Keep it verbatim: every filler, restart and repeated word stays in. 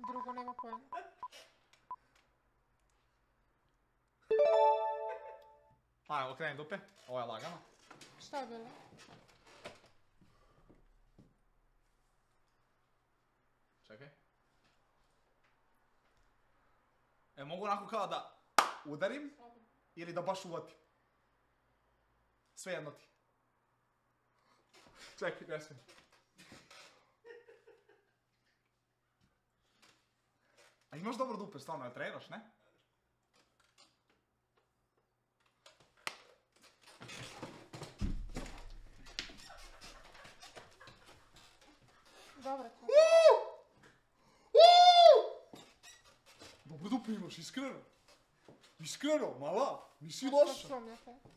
Drugo nema pojma. Ajde, okreni dupe. Ovo je lagano. Šta je bilo? Čekaj. E, mogu onako kao da udarim ili da baš uvatim. Sve jedno ti. Čekaj, ne smijem. A imaš dobro dupe, stvarno, ja treniraš, ne? Dobro to. Dobro dupe imaš, iskreno. Iskreno, mala, nisi loša. Sumnjate.